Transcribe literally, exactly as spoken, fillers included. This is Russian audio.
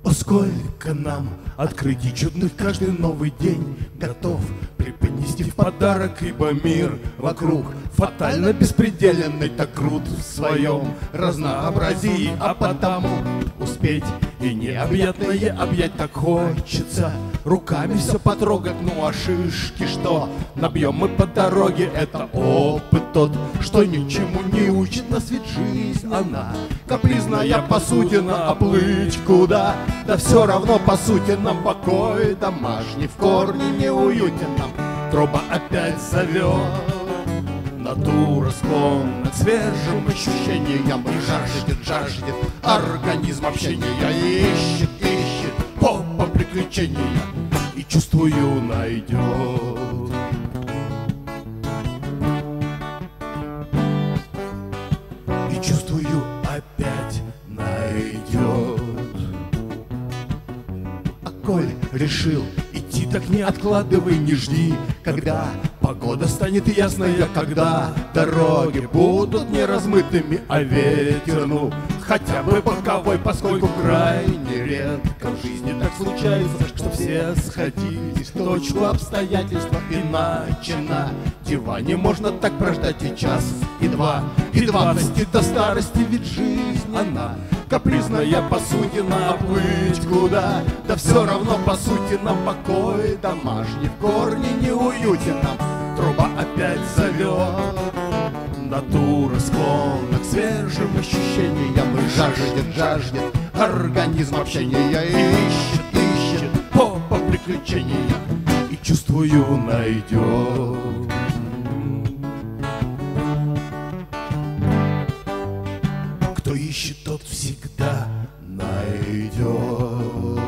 О, сколько нам открытий чудных каждый новый день готов преподнести в подарок, ибо мир вокруг фатально беспределенный, так крут в своем разнообразии, а потому успеть и необъятное объять так хочется, руками все потрогать. Ну а шишки, что набьем мы по дороге, это опыт тот, что ничему не учит нас, ведь жизнь она капризная посудина, а плыть куда? Да все равно по сути нам покой домашний в корне не уютен нам. Труба опять зовет, натура склонна к свежим ощущениям и жаждет, жаждет организм общения, ищет, ищет попа приключения и, чувствую, найдет. И, чувствую, опять найдет. А коль решил идти, так не откладывай, не жди, когда погода станет ясная, когда дороги будут не размытыми, а ветер, ну, хотя бы боковой, поскольку крайне редко в жизни так случается, что все сходились в точку обстоятельства, иначе на диване можно так прождать и час, и два, и двадцать, и до старости, ведь жизнь она капризная посудина, плыть куда? Да все равно по сути нам покой домашний в корне не уютен нам. Труба опять зовет, натура склонна к свежим ощущениям и жаждет, жаждет организм общения, ищет, ищет попа приключения и, чувствую, найдет. Кто ищет, тот всегда найдет.